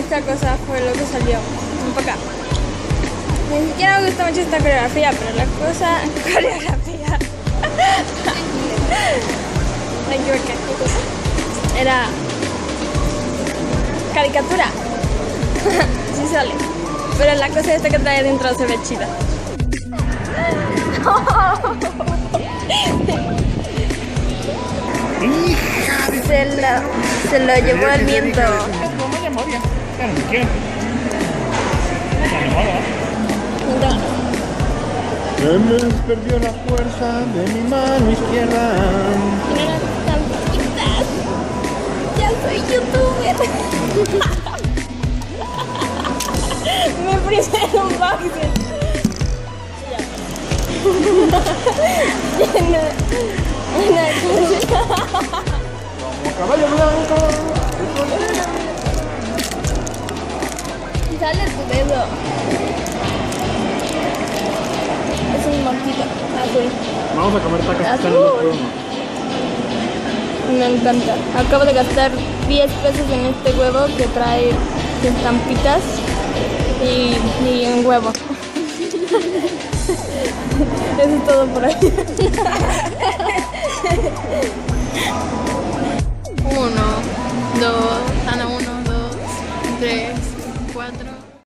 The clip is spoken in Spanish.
esta cosa fue lo que salió. Un poco acá. Ni siquiera me gusta mucho esta coreografía, pero la cosa... Coreografía. Me equivoqué. Era... caricatura. Sí sale. Pero la cosa esta que trae dentro se ve chida. Se lo llevó el viento. Se me perdió la fuerza de mi mano izquierda. Ya soy youtuber. Me primero un boxer. Como caballo blanco. Sale tu dedo. Es un montito azul. Vamos a comer tacos. Azul. Me encanta. Acabo de gastar 10 pesos en este huevo que trae estampitas y un huevo. Eso es todo por ahí.